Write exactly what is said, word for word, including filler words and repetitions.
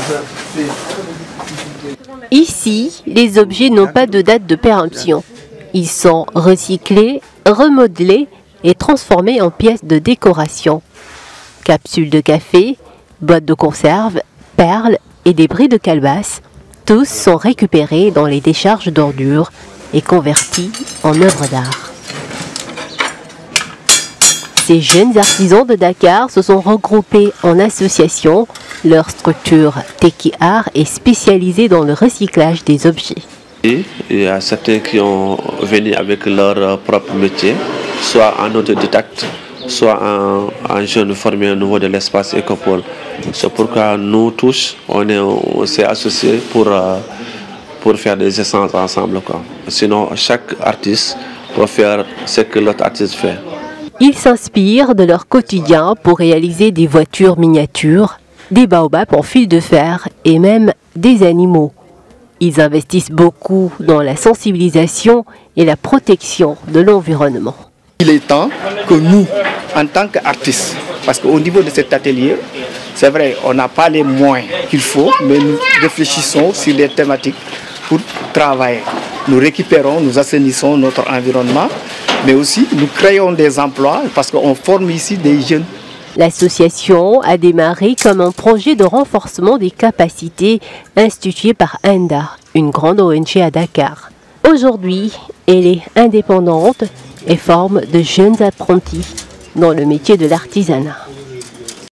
Ici, les objets n'ont pas de date de péremption. Ils sont recyclés, remodelés et transformés en pièces de décoration. Capsules de café, boîtes de conserve, perles et débris de calebasse, tous sont récupérés dans les décharges d'ordures et convertis en œuvres d'art. Ces jeunes artisans de Dakar se sont regroupés en association. Leur structure Teki Art est spécialisée dans le recyclage des objets. Il y a certains qui ont venu avec leur propre métier, soit en autodidacte, soit en, en jeunes formés au niveau de l'espace Écopole. C'est pourquoi nous tous, on est, on s'est associés pour, pour faire des essences ensemble, quoi. Sinon, chaque artiste peut faire ce que l'autre artiste fait. Ils s'inspirent de leur quotidien pour réaliser des voitures miniatures, des baobabs en fil de fer et même des animaux. Ils investissent beaucoup dans la sensibilisation et la protection de l'environnement. Il est temps que nous, en tant qu'artistes, parce qu'au niveau de cet atelier, c'est vrai, on n'a pas les moyens qu'il faut, mais nous réfléchissons sur des thématiques pour travailler. Nous récupérons, nous assainissons notre environnement, mais aussi nous créons des emplois parce qu'on forme ici des jeunes. L'association a démarré comme un projet de renforcement des capacités institué par Enda, une grande O N G à Dakar. Aujourd'hui, elle est indépendante et forme de jeunes apprentis dans le métier de l'artisanat.